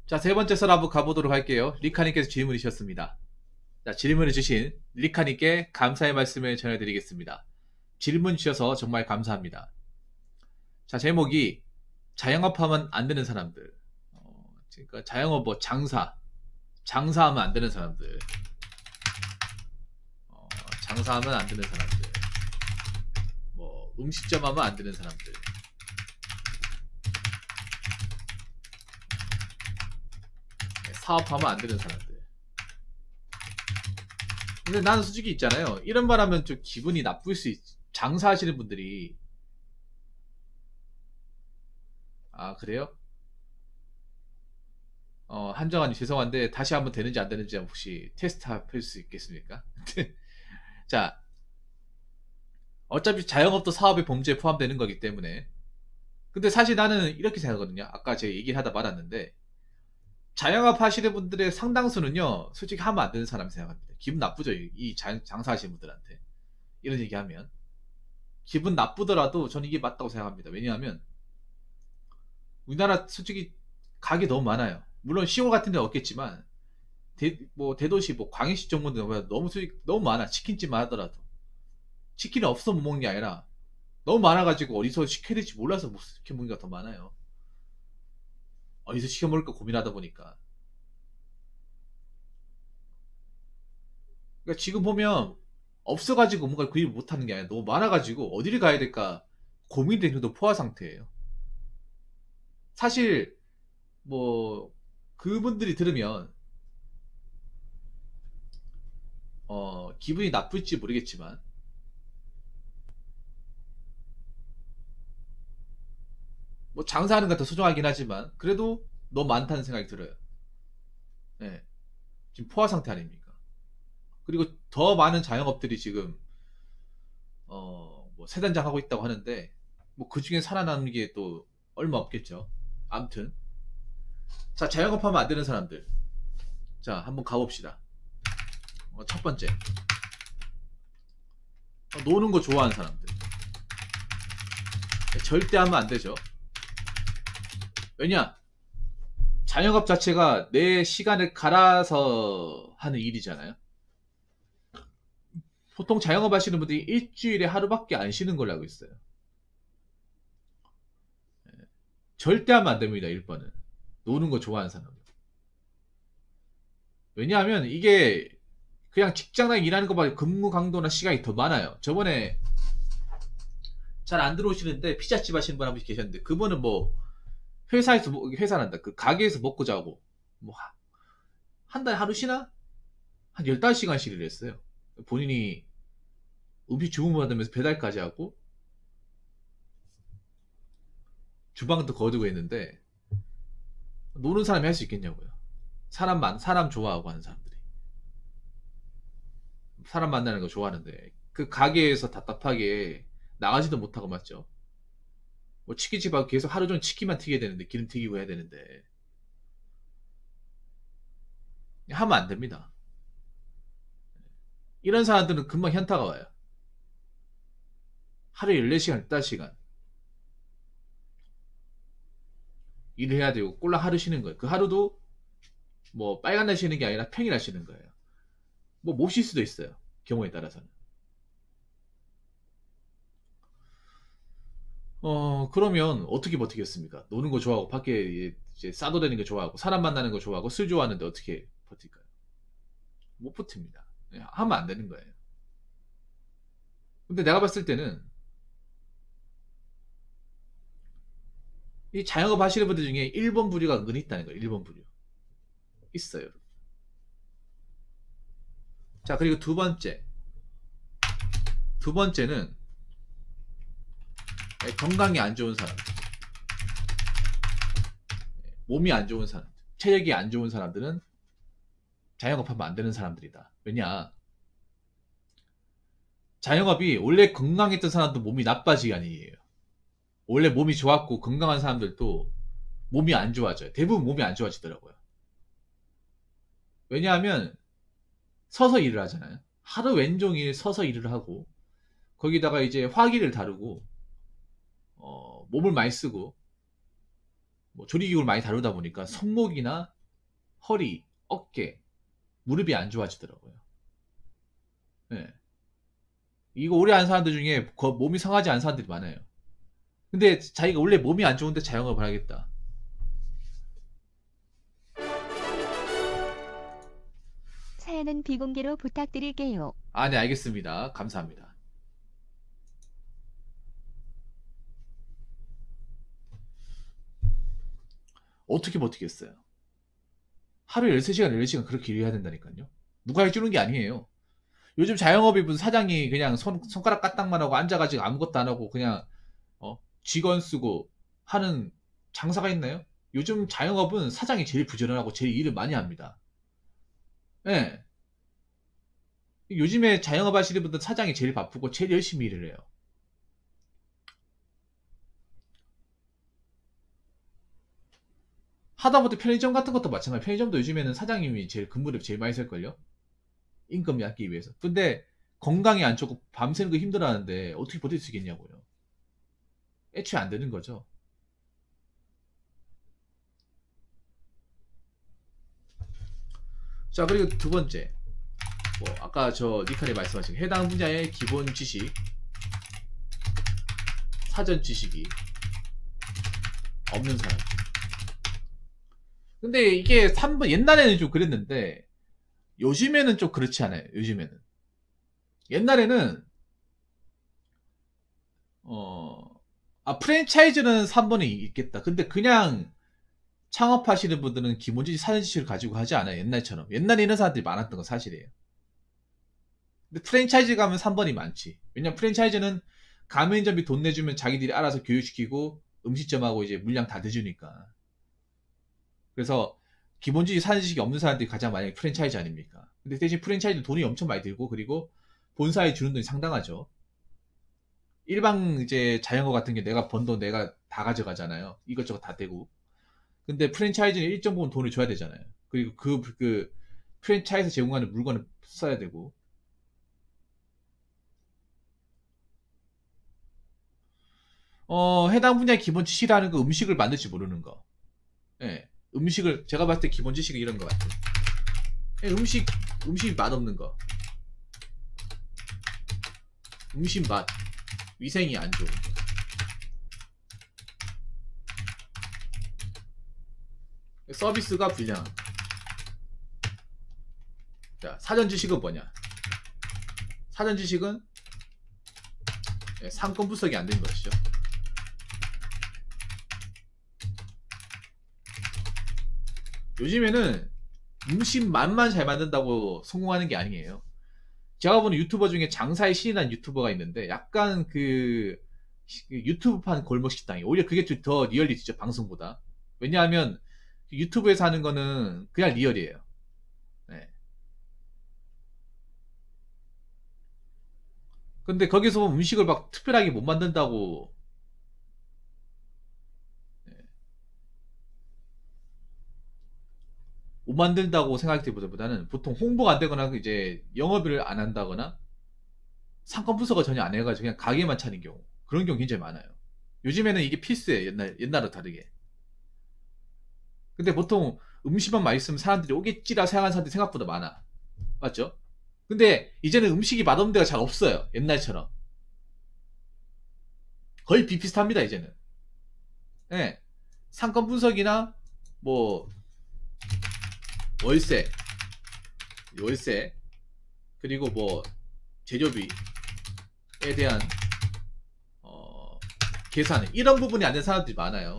자, 세 번째 썰 한번 가보도록 할게요. 리카님께서 질문이 주셨습니다. 자, 질문을 주신 리카님께 감사의 말씀을 전해드리겠습니다. 질문 주셔서 정말 감사합니다. 자, 제목이 자영업하면 안 되는 사람들. 그러니까 자영업 뭐 장사하면 안 되는 사람들. 장사하면 안 되는 사람들. 뭐 음식점 하면 안 되는 사람들. 사업하면 안 되는 사람들. 근데 나는 솔직히 있잖아요. 이런 말 하면 좀 기분이 나쁠 수 있지. 장사하시는 분들이. 아, 그래요? 한정환님 죄송한데 다시 한번 되는지 안 되는지 혹시 테스트 할 수 있겠습니까? 자, 어차피 자영업도 사업의 범죄에 포함되는 거기 때문에. 근데 사실 나는 이렇게 생각하거든요. 아까 제가 얘기를 하다 말았는데, 자영업 하시는 분들의 상당수는요, 솔직히 하면 안 되는 사람 생각합니다. 기분 나쁘죠, 이 장사하시는 분들한테. 이런 얘기하면. 기분 나쁘더라도 저는 이게 맞다고 생각합니다. 왜냐하면, 우리나라 솔직히 가게 너무 많아요. 물론 시골 같은 데는 없겠지만, 뭐 대도시, 뭐 광역시 정도는 너무 너무 많아. 치킨집만 하더라도. 치킨이 없어 못 먹는 게 아니라, 너무 많아가지고 어디서 시켜야 될지 몰라서 못 시켜 먹는 게 더 많아요. 어디서 시켜 먹을까 고민하다 보니까. 그러니까 지금 보면 없어가지고 뭔가 구입을 못하는 게 아니라 너무 많아가지고 어디를 가야 될까 고민되는 도 포화 상태예요. 사실 뭐 그분들이 들으면 기분이 나쁠지 모르겠지만 뭐 장사하는 게 더 소중하긴 하지만 그래도 너무 많다는 생각이 들어요. 네. 지금 포화 상태 아닙니까? 그리고 더 많은 자영업들이 지금 뭐 세단장 하고 있다고 하는데 뭐 그 중에 살아남는 게 또 얼마 없겠죠. 암튼 자, 자영업하면 안 되는 사람들. 자, 한번 가봅시다. 첫 번째, 노는 거 좋아하는 사람들. 절대 하면 안 되죠. 왜냐? 자영업 자체가 내 시간을 갈아서 하는 일이잖아요. 보통 자영업 하시는 분들이 일주일에 하루밖에 안 쉬는 걸로 알고 있어요. 절대 하면 안 됩니다, 1번은. 노는 거 좋아하는 사람. 왜냐하면 이게 그냥 직장에 일하는 것보다 근무 강도나 시간이 더 많아요. 저번에 잘 안 들어오시는데 피자집 하시는 분 한 분 계셨는데 그분은 뭐 회사에서 회사란다. 그 가게에서 먹고 자고 뭐 한 달에 하루 쉬나? 한 15시간씩 일을 했어요. 본인이 음식 주문 받으면서 배달까지 하고 주방도 거두고 했는데 노는 사람이 할 수 있겠냐고요. 사람 좋아하고 하는 사람들이 사람 만나는 거 좋아하는데 그 가게에서 답답하게 나가지도 못하고 맞죠. 뭐 치킨집하고 계속 하루 종일 치킨만 튀겨야 되는데 기름 튀기고 해야 되는데 하면 안 됩니다. 이런 사람들은 금방 현타가 와요. 하루에 14시간, 15시간 일을 해야 되고 꼴랑 하루 쉬는 거예요. 그 하루도 뭐 빨간 날 쉬는 게 아니라 평일 날 쉬는 거예요. 뭐 못 쉴 수도 있어요. 경우에 따라서는. 그러면 어떻게 버티겠습니까? 노는 거 좋아하고 밖에 이제 싸돌아다니는 거 좋아하고 사람 만나는 거 좋아하고 술 좋아하는데 어떻게 버틸까요? 못 버팁니다. 네, 하면 안 되는 거예요. 근데 내가 봤을 때는 이 자영업 하시는 분들 중에 1번 부류가 은근히 있다는 거예요. 1번 부류. 있어요. 자, 그리고 두 번째. 두 번째는 건강이 안 좋은 사람, 몸이 안 좋은 사람, 체력이 안 좋은 사람들은 자영업하면 안 되는 사람들이다. 왜냐? 자영업이 원래 건강했던 사람도 몸이 나빠지기 아니에요. 원래 몸이 좋았고 건강한 사람들도 몸이 안 좋아져요. 대부분 몸이 안 좋아지더라고요. 왜냐하면 서서 일을 하잖아요. 하루 왼종일 서서 일을 하고 거기다가 이제 화기를 다루고 몸을 많이 쓰고 뭐 조리기구를 많이 다루다 보니까 손목이나 허리, 어깨, 무릎이 안 좋아지더라고요. 네. 이거 오래 한 사람들 중에 몸이 상하지 않은 사람들이 많아요. 근데 자기가 원래 몸이 안 좋은데 자영업을 하겠다. 사연은 비공개로 부탁드릴게요. 아, 네, 알겠습니다. 감사합니다. 어떻게 버티겠어요? 하루에 13시간, 14시간 그렇게 일해야 된다니까요. 누가 해주는 게 아니에요. 요즘 자영업이 무슨 사장이 그냥 손가락 까딱만 하고 앉아가지고 아무것도 안 하고 그냥 직원 쓰고 하는 장사가 있나요? 요즘 자영업은 사장이 제일 부지런하고 제일 일을 많이 합니다. 예. 요즘에 자영업 하시는 분들 사장이 제일 바쁘고 제일 열심히 일을 해요. 하다못해 편의점 같은 것도 마찬가지. 편의점도 요즘에는 사장님이 제일 근무를 제일 많이 쓸걸요? 임금 얕기 위해서. 근데 건강이 안 좋고 밤새는 거 힘들어하는데 어떻게 버틸 수 있겠냐고요. 애초에 안 되는 거죠. 자, 그리고 두 번째. 아까 저 니칸이 말씀하신 해당 분야의 기본 지식, 사전 지식이 없는 사람. 근데 이게 3번, 옛날에는 좀 그랬는데, 요즘에는 좀 그렇지 않아요. 요즘에는. 옛날에는, 프랜차이즈는 3번이 있겠다. 근데 그냥 창업하시는 분들은 기본 지식, 사전 지식을 가지고 하지 않아요. 옛날처럼. 옛날에 이런 사람들이 많았던 건 사실이에요. 근데 프랜차이즈 가면 3번이 많지. 왜냐면 프랜차이즈는 가맹점이 돈 내주면 자기들이 알아서 교육시키고 음식점하고 이제 물량 다 대주니까. 그래서 기본적인 사전지식이 없는 사람들이 가장 많이 프랜차이즈 아닙니까? 근데 대신 프랜차이즈 돈이 엄청 많이 들고 그리고 본사에 주는 돈이 상당하죠. 일반 이제 자영업 같은 게 내가 번 돈 내가 다 가져가잖아요. 이것저것 다 대고. 근데 프랜차이즈는 일정 부분 돈을 줘야 되잖아요. 그리고 그 프랜차이즈 제공하는 물건을 써야 되고. 해당 분야의 기본 지식이라는 거 음식을 만들지 모르는 거. 예. 음식을 제가 봤을 때 기본 지식은 이런 것 같아요. 예, 음식 맛없는 거. 음식 맛. 위생이 안 좋은 거. 서비스가 불량한 거. 자, 사전 지식은 뭐냐? 사전 지식은 상권 분석이 안 된 것이죠. 요즘에는 음식 맛만 잘 만든다고 성공하는 게 아니에요. 제가 보는 유튜버 중에 장사의 신이라는 유튜버가 있는데 약간 그 유튜브판 골목 식당이 오히려 그게 좀 더 리얼리티죠, 방송보다. 왜냐하면 유튜브에서 하는 거는 그냥 리얼이에요. 네. 근데 거기서 보면 음식을 막 특별하게 못 만든다고. 네. 못 만든다고 생각되기보다는 보통 홍보가 안 되거나 이제 영업을 안 한다거나 상권 분석을 전혀 안 해가지고 그냥 가게만 차린 경우, 그런 경우 굉장히 많아요. 요즘에는 이게 필수예요. 옛날과 다르게. 근데 보통 음식만 맛있으면 사람들이 오겠지라 생각하는 사람들이 생각보다 많아. 맞죠? 근데 이제는 음식이 맛없는 데가 잘 없어요. 옛날처럼. 거의 비슷합니다, 이제는. 예. 상권 분석이나 뭐 월세, 그리고 뭐 재료비에 대한 계산, 이런 부분이 안 된 사람들이 많아요.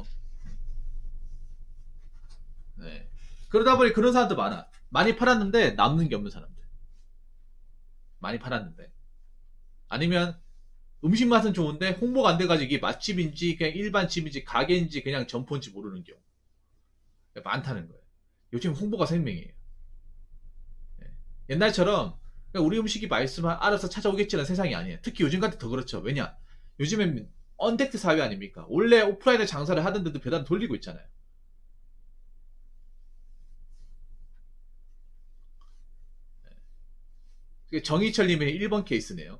네. 그러다 보니 그런 사람도 많아. 많이 팔았는데 남는 게 없는 사람들. 많이 팔았는데. 아니면 음식 맛은 좋은데 홍보가 안 돼가지고 이게 맛집인지 그냥 일반 집인지 가게인지 그냥 점포인지 모르는 경우 많다는 거예요. 요즘 홍보가 생명이에요. 네. 옛날처럼 그냥 우리 음식이 맛있으면 알아서 찾아오겠지라는 세상이 아니에요. 특히 요즘 같은 더 그렇죠. 왜냐? 요즘엔 언택트 사회 아닙니까? 원래 오프라인에 장사를 하던데도 배달 돌리고 있잖아요. 그게 정희철님의 1번 케이스네요.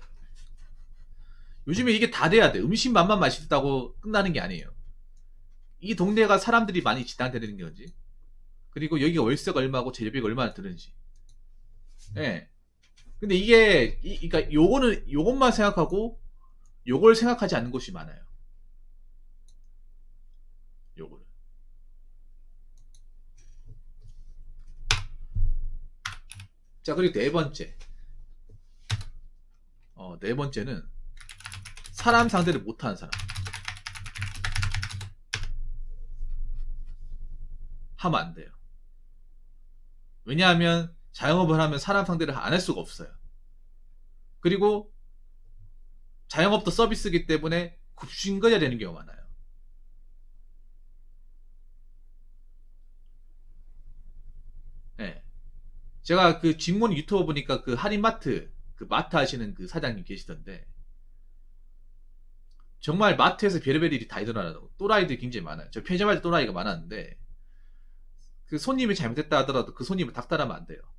요즘에 이게 다 돼야 돼. 음식 맛만 맛있다고 끝나는 게 아니에요. 이 동네가 사람들이 많이 지나다니는 건지, 그리고 여기가 월세가 얼마고 재료비가 얼마나 드는지. 예. 근데 이게, 그러니까 요것만 생각하고, 요걸 생각하지 않는 곳이 많아요. 요거를. 자, 그리고 네 번째. 네 번째는 사람 상대를 못하는 사람. 하면 안 돼요. 왜냐하면 자영업을 하면 사람 상대를 안 할 수가 없어요. 그리고 자영업도 서비스이기 때문에 굽신거려야 되는 경우가 많아요. 네. 제가 그 직문 유튜버 보니까 그 할인마트, 그 마트 하시는 그 사장님 계시던데, 정말 마트에서 별의별 일이 다 일어나더라고. 또라이들이 굉장히 많아요. 저 편의점할 때 또라이가 많았는데, 그 손님이 잘못했다 하더라도 그 손님을 닥달하면 안 돼요.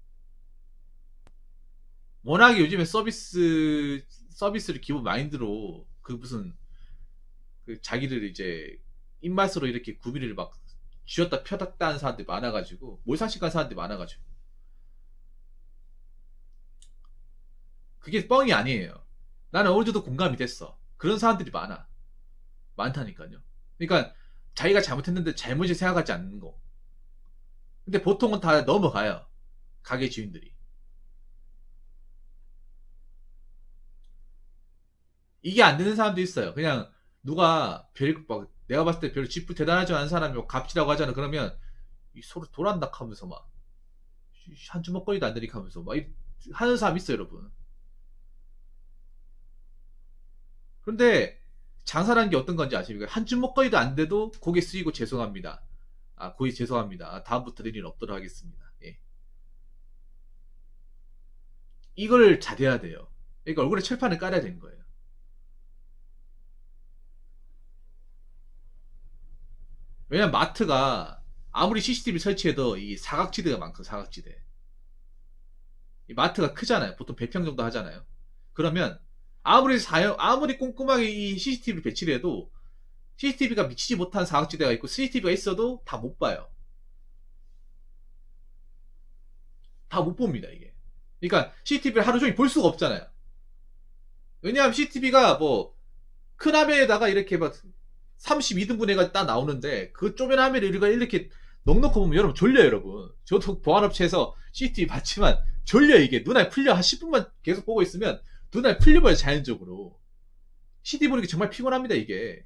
워낙에 요즘에 서비스를 기본 마인드로 그 무슨 그 자기를 이제 입맛으로 이렇게 구비를 막 쥐었다 펴다 하는 사람들이 많아가지고 몰상식한 사람들이 많아가지고 그게 뻥이 아니에요. 나는 어느 정도 공감이 됐어. 그런 사람들이 많다니까요. 그러니까 자기가 잘못했는데 잘못이 생각하지 않는 거. 근데 보통은 다 넘어가요. 가게 주인들이. 이게 안 되는 사람도 있어요. 그냥 누가 막 내가 봤을 때 별로 직부 대단하지 않은 사람이 뭐 갑질하고 하잖아. 그러면 이 서로 돌았나 하면서 막 한 주먹거리도 안 되니까 하면서 막 하는 사람 있어요, 여러분. 그런데 장사라는 게 어떤 건지 아십니까? 한 주먹거리도 안 돼도 고개 숙이고 죄송합니다. 아, 고객 죄송합니다. 다음부터 이런 일 없도록 하겠습니다. 예. 이걸 잘해야 돼요. 그러니까 얼굴에 철판을 깔아야 되는 거예요. 왜냐면 마트가 아무리 CCTV 설치해도 이 사각지대가 많거든, 사각지대. 이 마트가 크잖아요. 보통 100평 정도 하잖아요. 그러면 아무리 꼼꼼하게 이 CCTV를 배치를 해도 CCTV가 미치지 못한 사각지대가 있고 CCTV가 있어도 다 못 봐요. 다 못 봅니다, 이게. 그러니까 CCTV를 하루 종일 볼 수가 없잖아요. 왜냐하면 CCTV가 뭐 큰 화면에다가 이렇게 막 32등분 해가 딱 나오는데 그 쪼맨 화면을 우리가 이렇게 넉넉히 보면 여러분 졸려요, 여러분. 저도 보안업체에서 CCTV 봤지만 졸려, 이게. 눈알 풀려. 한 10분만 계속 보고 있으면 눈알 풀려버려, 자연적으로. CD 보는 게 정말 피곤합니다, 이게.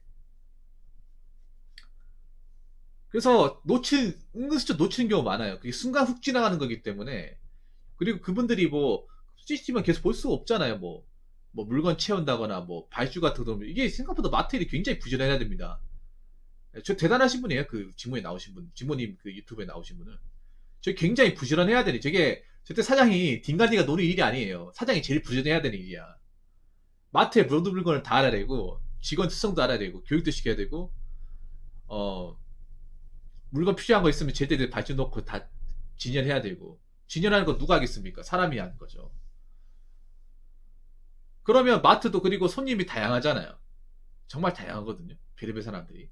그래서 은근슬쩍 놓치는 경우 많아요. 그게 순간 훅 지나가는 거기 때문에. 그리고 그분들이 뭐 CCTV만 계속 볼 수가 없잖아요. 뭐 물건 채운다거나 뭐 발주 같은 거. 이게 생각보다 마트일이 굉장히 부지런해야 됩니다. 저 대단하신 분이에요. 그 직무에 나오신 분, 직무님 그 유튜브에 나오신 분은. 저 굉장히 부지런해야 되니. 저게 저때 사장이 딩가디가 노는 일이 아니에요. 사장이 제일 부지런해야 되는 일이야. 마트에 모든 물건을 다 알아야 되고, 직원 특성도 알아야 되고, 교육도 시켜야 되고, 어 물건 필요한 거 있으면 제때제때 발주 놓고 다 진열해야 되고. 진열하는 거 누가 하겠습니까? 사람이 하는 거죠. 그러면 마트도, 그리고 손님이 다양하잖아요. 정말 다양하거든요. 별의별 사람들이.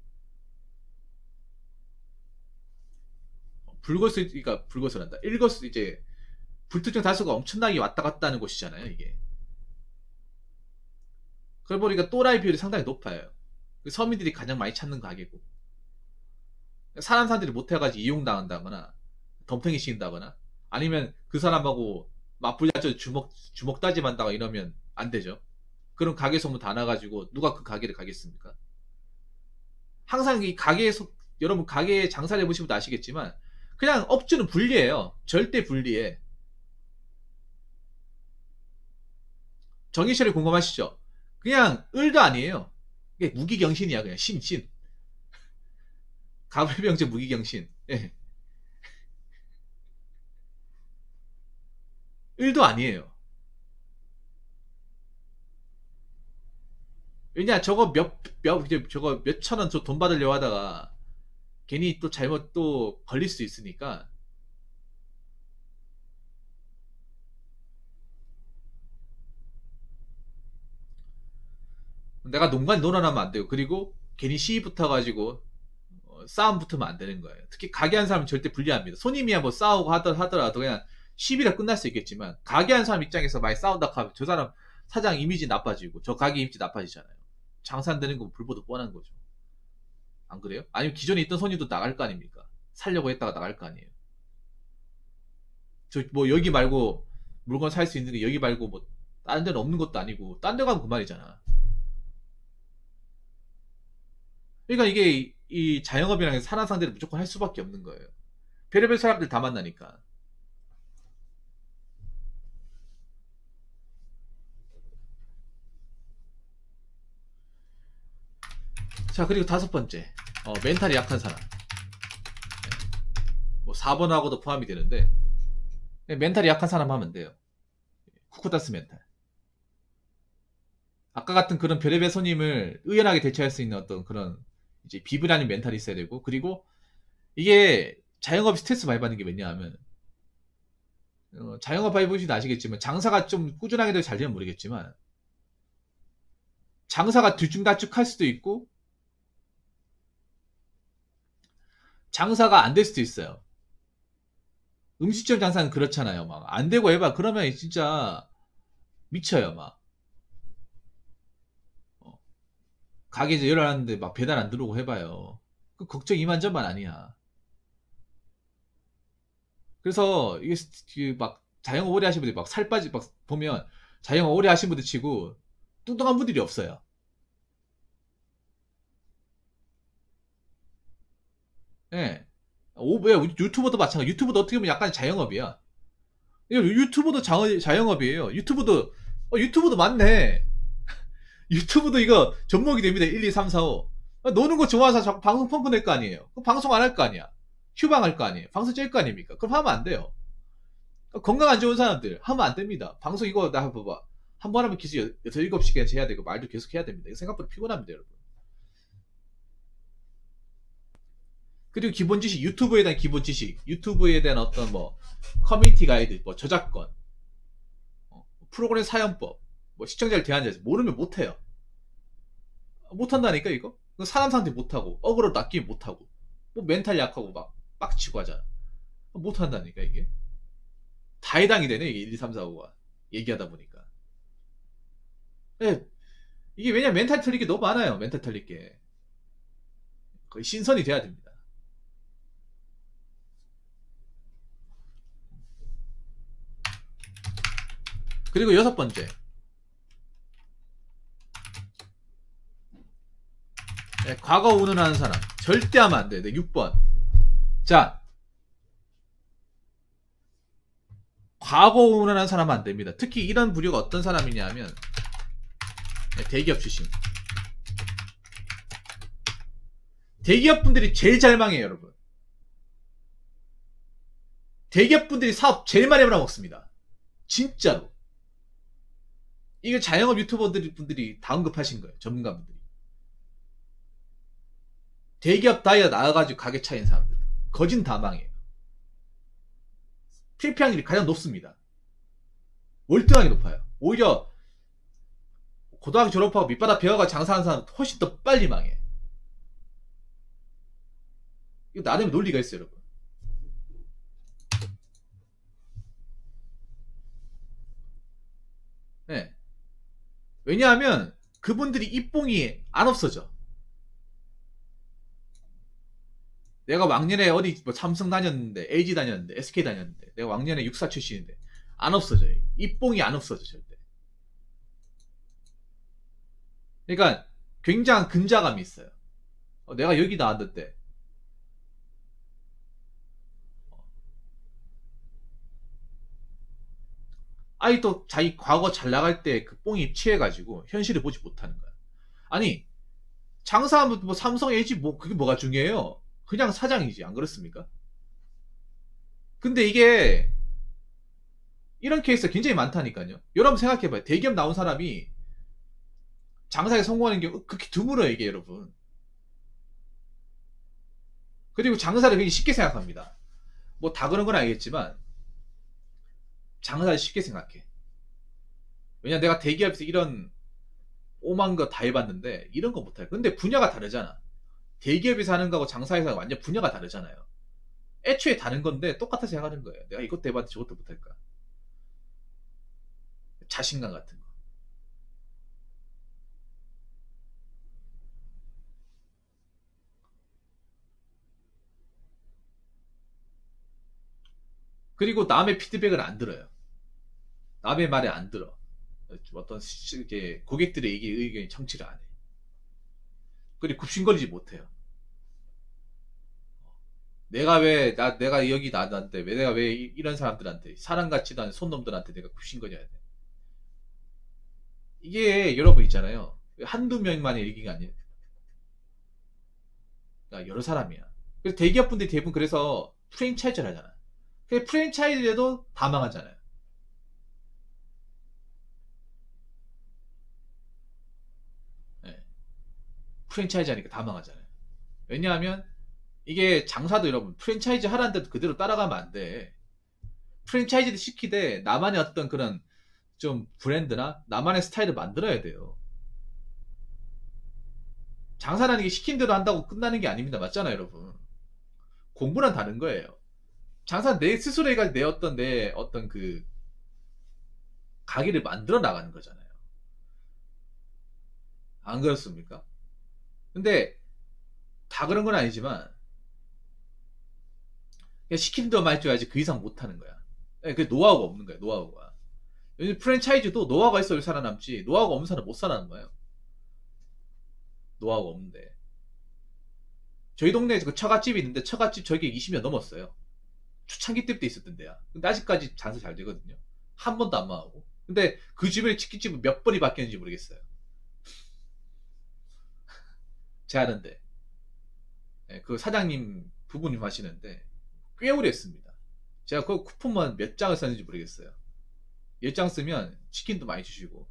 그러니까 불거스란다. 이제 불특정 다수가 엄청나게 왔다 갔다 하는 곳이잖아요, 이게. 그러다 보니까 또라이 비율이 상당히 높아요. 서민들이 가장 많이 찾는 가게고. 사람들이 못해가지고 이용당한다거나, 덤탱이 씌운다거나, 아니면 그 사람하고 맞불려져 주먹 다짐한다거나 이러면 안 되죠. 그런 가게 소문 다 나가지고 누가 그 가게를 가겠습니까? 항상 여러분 가게 장사를 해보시면 아시겠지만, 그냥 업주는 불리해요. 절대 불리해. 정의실에 공감하시죠? 그냥 을도 아니에요. 이게 무기경신이야, 그냥 신. 가불병제 무기경신. 예. 을도 아니에요. 왜냐, 저거 몇천 원 저 돈 받으려고 하다가 괜히 또 잘못 또 걸릴 수 있으니까. 내가 농간 논란하면 안 되고, 그리고 괜히 시비 붙어가지고 싸움 붙으면 안 되는 거예요. 특히 가게 한 사람은 절대 불리합니다. 손님이야 뭐 싸우고 하더라도 그냥 시비라 끝날 수 있겠지만 가게 한 사람 입장에서 많이 싸운다 하면 저 사람 사장 이미지 나빠지고 저 가게 이미지 나빠지잖아요. 장사 안 되는 건 불보듯 뻔한 거죠. 안 그래요? 아니면 기존에 있던 손님도 나갈 거 아닙니까? 살려고 했다가 나갈 거 아니에요. 저 뭐 여기 말고 물건 살 수 있는 게 여기 말고 뭐 다른 데는 없는 것도 아니고 딴 데 가면 그 말이잖아. 그러니까 이게 이 자영업이라는 게 사람 상대를 무조건 할 수밖에 없는 거예요. 별의별 사람들 다 만나니까. 자, 그리고 다섯 번째. 멘탈이 약한 사람. 뭐 4번하고도 포함이 되는데 멘탈이 약한 사람 하면 돼요. 쿠쿠다스 멘탈. 아까 같은 그런 별의별 손님을 의연하게 대처할 수 있는 어떤 그런 이제 비브라는 멘탈이 있어야 되고, 그리고 이게 자영업이 스트레스 많이 받는 게 왜냐하면 자영업 해보시도 아시겠지만 장사가 좀 꾸준하게 잘 되면 모르겠지만 장사가 들쭉날쭉할 수도 있고 장사가 안 될 수도 있어요. 음식점 장사는 그렇잖아요. 막 안 되고 해봐 그러면 진짜 미쳐요. 막 가게 이제 열어놨는데 막 배달 안 들어오고 해봐요. 그 걱정 이만저만 아니야. 그래서 이게 막 자영업 오래 하신 분들이 막 살 빠지 막 보면 자영업 오래 하신 분들 치고 뚱뚱한 분들이 없어요. 예. 왜 유튜버도 마찬가지. 유튜버도 어떻게 보면 약간 자영업이야. 유튜브도 자영업이에요. 유튜브도 맞네. 유튜브도 이거 접목이 됩니다. 1, 2, 3, 4, 5. 노는 거 좋아서 자꾸 방송 펌프 낼 거 아니에요. 그럼 방송 안 할 거 아니야. 휴방 할 거 아니에요. 방송 짤 거 아닙니까? 그럼 하면 안 돼요. 건강 안 좋은 사람들 하면 안 됩니다. 방송 이거 나 봐봐. 한 번 하면 기수 6, 7시간 해야 되고 말도 계속 해야 됩니다. 이거 생각보다 피곤합니다, 여러분. 그리고 기본 지식, 유튜브에 대한 기본 지식, 유튜브에 대한 어떤 뭐 커뮤니티 가이드, 뭐 저작권, 프로그램 사용법, 뭐 시청자를 대하는 데 모르면 못해요. 못한다니까 이거? 사람 상대 못하고 어그로 낚이면 못하고 뭐 멘탈 약하고 막 빡치고 하잖아. 못한다니까 이게. 다 해당이 되네 이게 1, 2, 3, 4, 5가 얘기하다 보니까. 네, 이게 왜냐면 멘탈 털릴 게 너무 많아요. 멘탈 털릴 게 거의 신선이 돼야 됩니다. 그리고 여섯 번째, 네, 과거 운운하는 사람 절대 하면 안 돼. 네, 6번. 자, 과거 운운하는 사람 하면 안 됩니다. 특히 이런 부류가 어떤 사람이냐면 네, 대기업 출신. 대기업 분들이 제일 잘 망해요, 여러분. 대기업 분들이 사업 제일 많이 말아먹습니다. 진짜로. 이게 자영업 유튜버들이 다 언급하신 거예요. 전문가분들이. 대기업 다이아 나와가지고 가게 차린 사람들. 거진 다 망해요. 실패확률이 가장 높습니다. 월등하게 높아요. 오히려 고등학교 졸업하고 밑바닥 배워가 장사하는 사람 훨씬 더 빨리 망해. 이거 나름의 논리가 있어요, 여러분. 네. 왜냐하면 그분들이 입봉이 안 없어져. 내가 왕년에 어디 뭐 삼성 다녔는데, LG 다녔는데, SK 다녔는데, 내가 왕년에 육사 출신인데 안 없어져요. 입봉이 안 없어져 절대. 그러니까 굉장한 근자감이 있어요. 내가 여기 나왔는데 아직도 자기 과거 잘 나갈 때 그 뽕이 취해가지고 현실을 보지 못하는 거야. 아니 장사하면 뭐 삼성, LG 뭐 그게 뭐가 중요해요? 그냥 사장이지 안 그렇습니까? 근데 이게 이런 케이스가 굉장히 많다니까요. 여러분 생각해봐요. 대기업 나온 사람이 장사에 성공하는 게 그렇게 드물어요 이게 여러분. 그리고 장사를 굉장히 쉽게 생각합니다. 뭐 다 그런 건 알겠지만 장사를 쉽게 생각해. 왜냐 내가 대기업에서 이런 오만 거 다 해봤는데 이런 거 못해. 근데 분야가 다르잖아. 대기업에서 하는 거하고 장사에서 완전 분야가 다르잖아요. 애초에 다른 건데 똑같아서 생각하는 거예요. 내가 이것도 해봤는데 저것도 못할까. 자신감 같은 거. 그리고 남의 피드백을 안 들어요. 남의 말에 안 들어. 어떤 이게 고객들의 의견이 청취를 안 해. 그리고 굽신거리지 못해요. 내가 여기 나한테 왜 내가 왜 이런 사람들한테 사람 같지도 않은 손놈들한테 내가 굽신거려야 돼. 이게 여러분 있잖아요. 한두 명만의 얘기가 아니에요. 그러니까 여러 사람이야. 그래서 대기업 분들이 대부분 그래서 프랜차이즈를 하잖아. 그 프랜차이즈에도 다 망하잖아요. 네. 프랜차이즈 하니까 다 망하잖아요. 왜냐하면 이게 장사도 여러분 프랜차이즈 하라는데도 그대로 따라가면 안 돼. 프랜차이즈도 시키되 나만의 어떤 그런 좀 브랜드나 나만의 스타일을 만들어야 돼요. 장사라는 게 시킨 대로 한다고 끝나는 게 아닙니다. 맞잖아요, 여러분. 공부랑 다른 거예요. 장사는 내 스스로가 내 어떤 그 가게를 만들어 나가는 거잖아요. 안 그렇습니까? 근데 다 그런 건 아니지만 그냥 시킨 대로만 해줘야지 그 이상 못 하는 거야. 그 노하우가 없는 거야, 노하우가. 요즘 프랜차이즈도 노하우가 있어야 살아남지 노하우가 없는 사람 못 살아남는 거예요. 노하우가 없는데. 저희 동네에 그 처갓집이 있는데 처갓집 저게 20년 넘었어요. 초창기 때부터 있었던 데야. 근데 아직까지 장사 잘 되거든요. 한 번도 안 망하고. 근데 그 주변에 치킨집은 몇 번이 바뀌었는지 모르겠어요. 제 아는데. 네, 그 사장님 부부님 하시는데 꽤 오래 했습니다. 제가 그 쿠폰만 몇 장을 썼는지 모르겠어요. 몇 장 쓰면 치킨도 많이 주시고.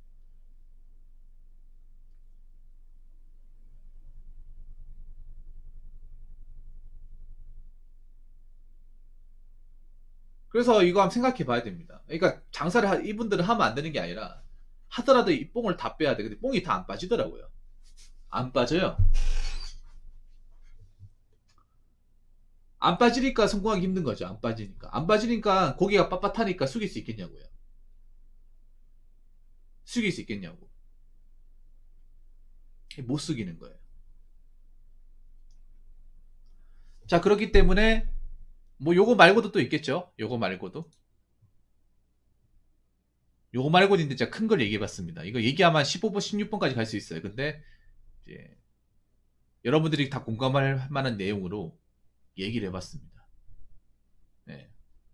그래서 이거 한번 생각해 봐야 됩니다. 그러니까 이분들은 하면 안 되는 게 아니라 하더라도 이 뽕을 다 빼야 돼. 근데 뽕이 다 안 빠지더라고요. 안 빠져요. 안 빠지니까 성공하기 힘든 거죠. 안 빠지니까. 안 빠지니까 고기가 빳빳하니까 숙일 수 있겠냐고요. 숙일 수 있겠냐고. 못 숙이는 거예요. 자, 그렇기 때문에 뭐 요거 말고도 또 있겠죠. 요거 말고도. 요거 말고도 있는데 제가 큰 걸 얘기해 봤습니다. 이거 얘기하면 15번, 16번까지 갈 수 있어요. 근데 이제 여러분들이 다 공감할 만한 내용으로 얘기를 해봤습니다. 네.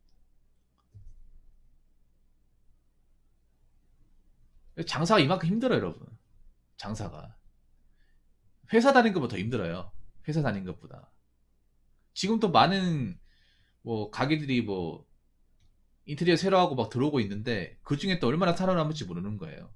장사가 이만큼 힘들어요, 여러분. 장사가. 회사 다니는 것보다 더 힘들어요. 회사 다니는 것보다. 지금도 많은 뭐 가게들이 뭐 인테리어 새로 하고 막 들어오고 있는데 그 중에 또 얼마나 살아남을지 모르는 거예요.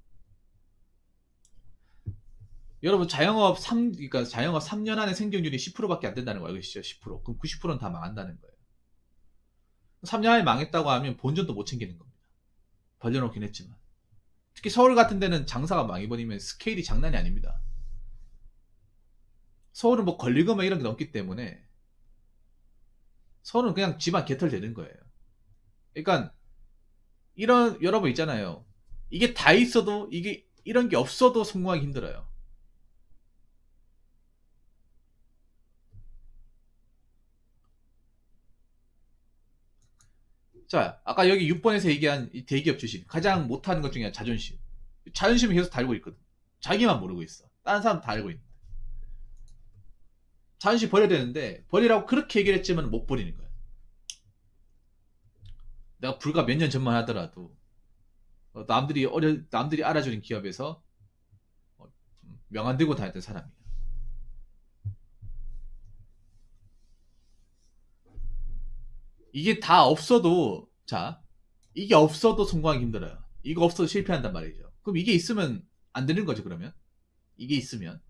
여러분 그러니까 자영업 3년 안에 생존율이 10%밖에 안 된다는 거 알고 계시죠? 10%. 그럼 90%는 다 망한다는 거예요. 3년 안에 망했다고 하면 본전도 못 챙기는 겁니다. 벌려놓긴 했지만. 특히 서울 같은 데는 장사가 망해버리면 스케일이 장난이 아닙니다. 서울은 뭐 권리금이나 이런 게 넘기 때문에 서울은 그냥 집안 개털되는 거예요. 그러니까 이런 여러분 있잖아요. 이게 다 있어도 이게 이런 게 없어도 성공하기 힘들어요. 자, 아까 여기 6번에서 얘기한 이 대기업 출신 가장 못하는 것 중에 자존심. 자존심을 계속 달고 있거든. 자기만 모르고 있어. 다른 사람 다 알고 있는데. 자존심 버려야 되는데 버리라고 그렇게 얘기를 했지만 못 버리는 거야. 내가 불과 몇 년 전만 하더라도 남들이 알아주는 기업에서 명안 들고 다녔던 사람이야. 이게 다 없어도 이게 없어도 성공하기 힘들어요. 이거 없어도 실패한단 말이죠. 그럼 이게 있으면 안 되는 거죠, 그러면. 이게 있으면.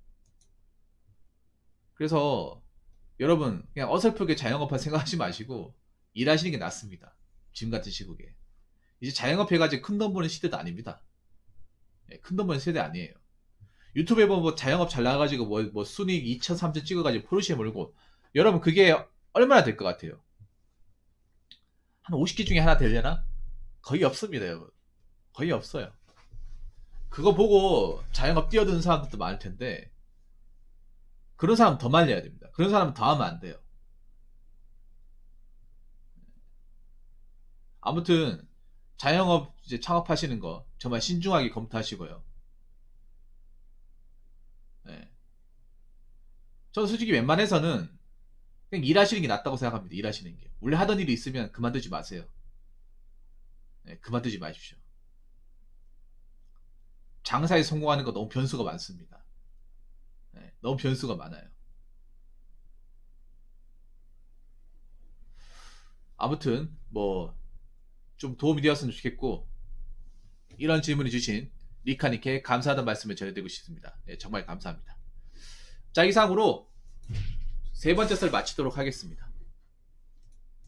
그래서 여러분 그냥 어설프게 자영업할 생각하지 마시고 일하시는 게 낫습니다. 지금 같은 시국에. 이제 자영업 해가지고 큰 돈 버는 시대도 아닙니다. 큰 돈 버는 세대 아니에요. 유튜브에 보면 뭐 자영업 잘 나가가지고 뭐 순이익 2천, 3천 찍어가지고 포르쉐 몰고. 여러분, 그게 얼마나 될 것 같아요? 한 50개 중에 하나 되려나? 거의 없습니다, 여러분. 거의 없어요. 그거 보고 자영업 뛰어드는 사람들도 많을 텐데, 그런 사람 더 말려야 됩니다. 그런 사람은 더 하면 안 돼요. 아무튼, 자영업 이제 창업하시는 거 정말 신중하게 검토하시고요. 네. 저는 솔직히 웬만해서는 그냥 일하시는 게 낫다고 생각합니다. 일하시는 게. 원래 하던 일이 있으면 그만두지 마세요. 네, 그만두지 마십시오. 장사에 성공하는 거 너무 변수가 많습니다. 네, 너무 변수가 많아요. 아무튼 뭐 좀 도움이 되었으면 좋겠고, 이런 질문을 주신 리카님께 감사하다는 말씀을 전해드리고 싶습니다. 네, 정말 감사합니다. 자, 이상으로 세 번째 썰 마치도록 하겠습니다.